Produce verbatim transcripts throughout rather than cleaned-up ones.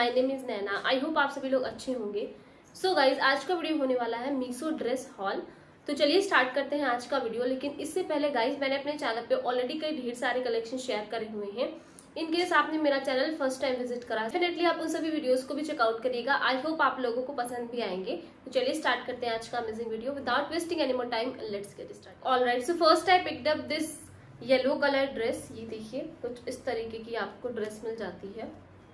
My name is Naina. I hope आप सभी लोग अच्छे होंगे। सो so गाइज, आज का वीडियो होने वाला है मीशो ड्रेस हॉल। तो चलिए स्टार्ट करते हैं आज का वीडियो। लेकिन इससे पहले गाइज, मैंने अपने चैनल पे ऑलरेडी कई ढेर सारे कलेक्शन शेयर करे हुए हैं। इन केस आपने मेरा चैनल फर्स्ट टाइम विजिट करा, डेफिनेटली आप उन सभी वीडियोस को भी चेकआउट करिएगा। आई होप आप लोगों को पसंद भी आएंगे। तो चलिए स्टार्ट करते हैं आज का amazing video without wasting any more time. Let's get start. Alright, so first I picked up this yellow colour dress. ये देखिए, कुछ इस तरीके की आपको ड्रेस मिल जाती है।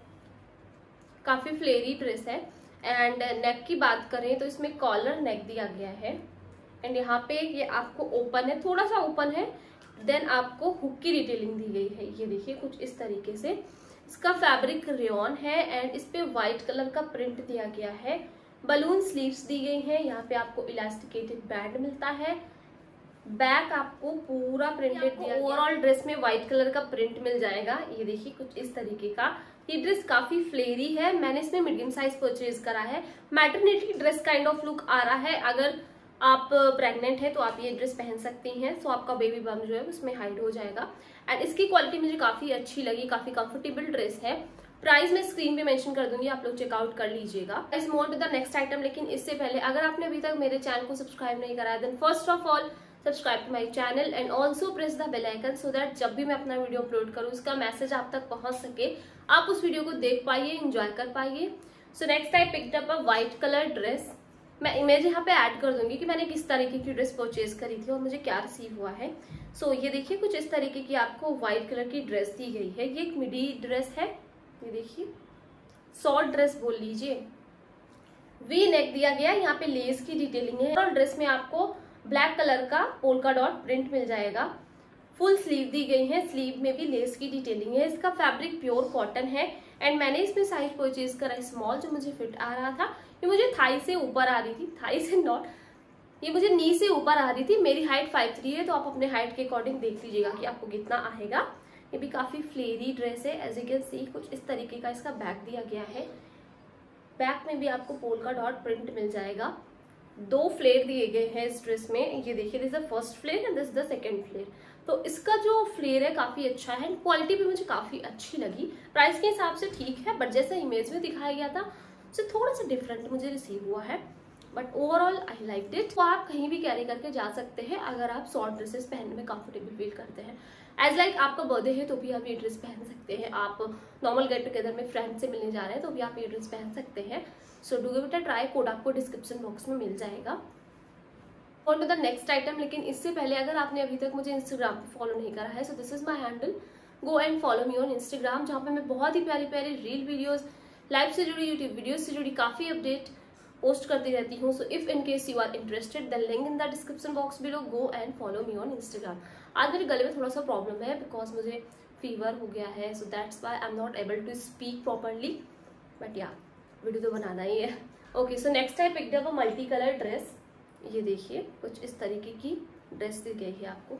काफी फ्लेरी ड्रेस है। एंड नेक की बात करें तो इसमें कॉलर नेक दिया गया है। एंड यहाँ पे ये आपको ओपन है, थोड़ा सा ओपन है। देन आपको हुक की डिटेलिंग दी गई है। ये देखिए कुछ इस तरीके से। इसका फैब्रिक रेयॉन है एंड इस पे व्हाइट कलर का प्रिंट दिया गया है। बलून स्लीव्स दी गई है। यहाँ पे आपको इलास्टिकेटेड बैंड मिलता है। बैक आपको पूरा प्रिंटेड दिया गया। ओवरऑल ड्रेस में व्हाइट कलर का प्रिंट मिल जाएगा। ये देखिए कुछ इस तरीके का। ये ड्रेस काफी फ्लेरी है। मैंने इसमें मीडियम साइज परचेज करा है। Maternity dress kind of look आ रहा है। अगर आप प्रेग्नेंट है तो आप ये ड्रेस पहन सकती हैं। सो आपका बेबी बम जो है उसमें हाइड हो जाएगा। एंड इसकी क्वालिटी मुझे काफी अच्छी लगी। काफी कंफर्टेबल ड्रेस है। प्राइस मैं स्क्रीन पे मेंशन कर दूंगी, आप लोग चेकआउट कर लीजिएगा। इस move on to the next item. लेकिन इससे पहले अगर आपने अभी तक मेरे चैनल को सब्सक्राइब नहीं करा है, then first of all subscribe to my channel and also press the bell icon so that जब भी मैं अपना वीडियो अपलोड करूँ उसका मैसेज आप तक पहुंच सके, आप उस वीडियो को देख पाइए, एंजॉय कर पाइए। So next I picked up a white colour dress. मैं इमेज यहाँ पे ऐड कर दूंगी कि मैंने किस तरीके की ड्रेस परचेज करी थी और मुझे क्या रिसीव हुआ है। सो so, ये देखिए कुछ इस तरीके की आपको व्हाइट कलर की ड्रेस दी गई है। ये एक मिडी ड्रेस है। ये देखिए शॉर्ट ड्रेस बोल लीजिए। वी नेक दिया गया है। यहाँ पे लेस की डिटेलिंग है और ड्रेस में आपको ब्लैक कलर का पोल्का डॉट प्रिंट मिल जाएगा। फुल स्लीव दी गई है। स्लीव में भी लेस की डिटेलिंग है। इसका फैब्रिक प्योर कॉटन है। एंड मैंने इसमें साइज परचेज करा स्मॉल, जो मुझे फिट आ रहा था। ये मुझे थाई से ऊपर आ रही थी, थाई से नॉट, ये मुझे नी से ऊपर आ रही थी। मेरी हाइट फाइव थ्री है, तो आप अपने हाइट के अकॉर्डिंग देख लीजिएगा कि आपको कितना आएगा। ये भी काफी फ्लेरी ड्रेस है। एज यू कैन सी कुछ इस तरीके का इसका बैक दिया गया है। बैक में भी आपको पोल्का डॉट प्रिंट मिल जाएगा। दो फ्लेयर दिए गए हैं इस ड्रेस में। ये देखिए, this the first flare and this the second flare. तो इसका जो फ्लेयर है काफी अच्छा है। क्वालिटी भी मुझे काफी अच्छी लगी। प्राइस के हिसाब से ठीक है, बट जैसा इमेज में दिखाया गया था उससे थोड़ा सा डिफरेंट मुझे रिसीव हुआ है। But overall I like it. तो आप कहीं भी कैरी करके जा सकते हैं अगर आप शॉर्ट ड्रेसेस पहनने में कंफर्टेबल फील करते हैं। एज लाइक like, आपका बर्थडे है तो भी आप ये ड्रेस पहन सकते हैं। आप नॉर्मल गेट टुगेदर में फ्रेंड से मिलने जा रहे हैं तो भी आप ये ड्रेस पहन सकते हैं। So do give it a try. Code आपको डिस्क्रिप्शन बॉक्स में मिल जाएगा। On to the next item. लेकिन इससे पहले अगर आपने अभी तक मुझे इंस्टाग्राम पे फॉलो नहीं करा है, so this is my handle. Go and follow me on Instagram, जहाँ पे मैं बहुत ही प्यारी प्यारी रील वीडियोस, लाइव से जुड़ी यूट्यूब वीडियोस से जुड़ी काफी अपडेट पोस्ट करती रहती हूँ। So if in case you are interested, the link in the description box below. Go and follow me on Instagram. आज मेरे गले में थोड़ा सा प्रॉब्लम है बिकॉज मुझे फीवर हो गया है। So that's why I am not able to speak properly, but या वीडियो तो बनाना ही है। Okay, so next I picked up a multi colour dress. ये देखिए कुछ इस तरीके की ड्रेस दी गई है आपको।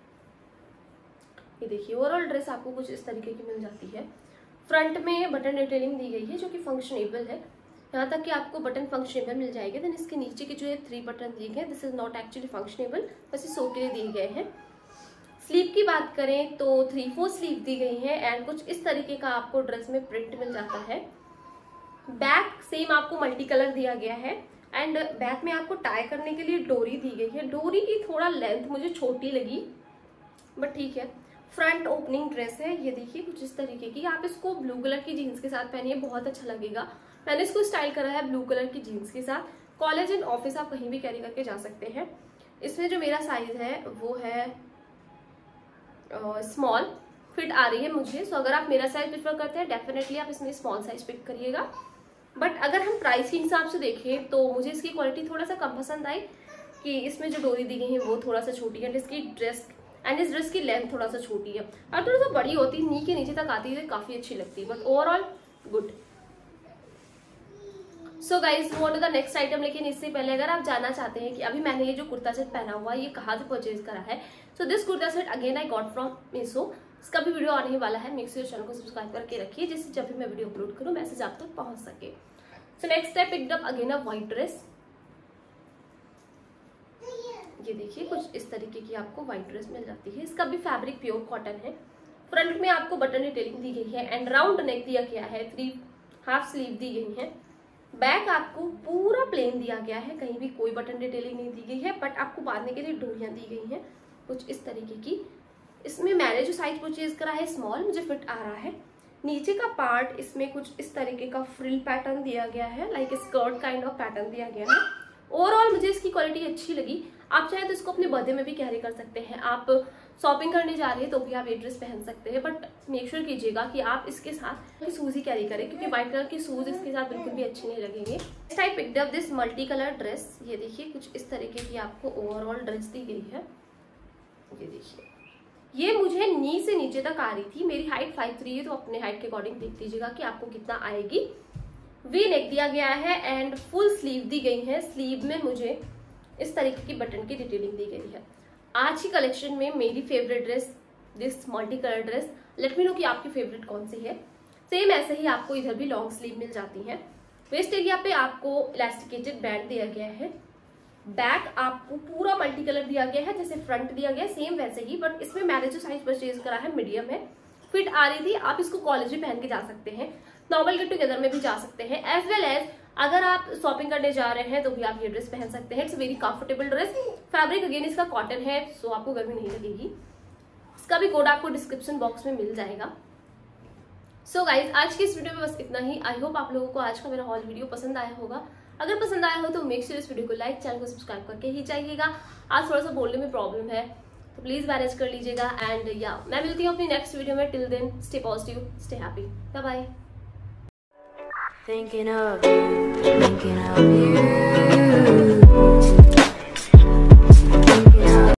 ये देखिए ओवरऑल ड्रेस आपको कुछ इस तरीके की मिल जाती है। फ्रंट में बटन डिटेलिंग दी गई है जो कि फंक्शनेबल है। यहाँ तक कि आपको बटन फंक्शनेबल मिल जाएगा। देन इसके नीचे के जो है थ्री बटन दिए गए, this is not actually functionable, बस ये शो के लिए दिए गए हैं। स्लीव की बात करें तो थ्री फोर स्लीव दी गई है एंड कुछ इस तरीके का आपको ड्रेस में प्रिंट मिल जाता है। बैक सेम आपको मल्टी कलर दिया गया है। एंड बैक में आपको टाई करने के लिए डोरी दी गई है। डोरी की थोड़ा लेंथ मुझे छोटी लगी, बट ठीक है। फ्रंट ओपनिंग ड्रेस है। ये देखिए कुछ इस तरीके की। आप इसको ब्लू कलर की जीन्स के साथ पहनिए, बहुत अच्छा लगेगा। मैंने इसको स्टाइल करा है ब्लू कलर की जीन्स के साथ। कॉलेज एंड ऑफिस आप कहीं भी कैरी करके जा सकते हैं। इसमें जो मेरा साइज है वो है स्मॉल, फिट आ रही है मुझे। सो अगर आप मेरा साइज प्रेफर करते हैं, डेफिनेटली आप इसमें स्मॉल साइज पिक करिएगा। बट अगर हम प्राइस के हिसाब से देखें तो मुझे इसकी क्वालिटी थोड़ा सा कम पसंद आई कि इसमें जो डोरी दी गई है वो थोड़ा सा छोटी है। इसकी ड्रेस एंड इस ड्रेस की लेंथ थोड़ा सा छोटी है। और थोड़ा सा बड़ी होती, नी के नीचे तक आती है, काफी अच्छी लगती, but overall good. So guys वो द नेक्स्ट आइटम। लेकिन इससे पहले अगर आप जानना चाहते हैं कि अभी मैंने ये जो कुर्ता सेट पहना हुआ है ये कहाँ से परचेज करा है, so this kurta set again I got from Meesho. इसका भी वीडियो आने वाला है। मेक श्योर चैनल को सब्सक्राइब करके रखिए जिससे जब भी मैं वीडियो अपलोड करूँ मैसेज आप तक पहुंच सके। So next I picked up again a white dress. ये देखिए कुछ इस तरीके की आपको व्हाइट ड्रेस मिल जाती है। इसका भी फैब्रिक प्योर कॉटन है। फ्रंट में आपको बटन डिटेलिंग दी गई है एंड राउंड नेक दिया गया है। थ्री हाफ स्लीव दी गई है। बैक आपको पूरा प्लेन दिया गया है, कहीं भी कोई बटन डिटेलिंग नहीं दी गई है, बट आपको बांधने के लिए डोरियां दी गई हैं कुछ इस तरीके की। इसमें मैंने जो साइज परचेज करा है स्मॉल, मुझे फिट आ रहा है। नीचे का पार्ट इसमें कुछ इस तरीके का फ्रिल पैटर्न दिया गया है, like skirt kind of pattern दिया गया है। ओवरऑल मुझे इसकी क्वालिटी अच्छी लगी। आप चाहे तो इसको अपने बर्थडे में भी कैरी कर सकते हैं। आप शॉपिंग करने जा रहे हैं तो भी आप ये ड्रेस पहन सकते हैं, बट मेक श्योर कीजिएगा कि आप इसके साथ शूज ही कैरी करें, क्योंकि व्हाइट कलर के शूज इसके साथ बिल्कुल भी अच्छे नहीं लगेंगे। I picked up this multi colour dress. ये देखिए कुछ इस तरीके की आपको ओवरऑल ड्रेस दी गई है। ये देखिए, ये मुझे नी से नीचे तक आ रही थी। मेरी हाइट फाइव थ्री है, तो अपने हाइट के अकॉर्डिंग देख लीजिएगा कि आपको कितना आएगी। वी नेक दिया गया है एंड फुल स्लीव दी गई है। स्लीव में मुझे इस तरीके की बटन की डिटेलिंग दी गई है। आज की कलेक्शन में मेरी favourite dress this multi colour dress. Let me know कि आपकी फेवरेट कौन सी है। सेम ऐसे ही आपको इधर भी लॉन्ग स्लीव मिल जाती है। वेस्ट एरिया पे आपको इलास्टिकेटेड बैंड दिया गया है। बैक आपको पूरा मल्टी कलर दिया गया है, जैसे फ्रंट दिया गया है सेम वैसे ही, बट इसमें मैंने जो साइज परचेज करा है मीडियम है, फिट आ रही थी। आप इसको कॉलेज में पहन के जा सकते हैं, नॉर्मल गेट टुगेदर में भी जा सकते हैं, एज वेल एज अगर आप शॉपिंग करने जा रहे हैं तो भी आप ये ड्रेस पहन सकते हैं। It's very comfortable dress. Fabric again इसका कॉटन है, सो आपको गर्मी नहीं लगेगी। इसका भी कोड आपको डिस्क्रिप्शन बॉक्स में मिल जाएगा। सो so गाइज, आज की इस वीडियो में बस इतना ही। आई होप आप लोगों को आज का मेरा हॉल वीडियो पसंद आया होगा। अगर पसंद आया हो तो मेक श्योर इस वीडियो को लाइक, चैनल को सब्सक्राइब करके ही जाइएगा। आज थोड़ा सा बोलने में प्रॉब्लम है, तो प्लीज मैनेज कर लीजिएगा। एंड या मैं मिलती हूँ अपनी नेक्स्ट वीडियो में। Till then stay positive, stay happy, bye bye. Thinking of you, thinking of you.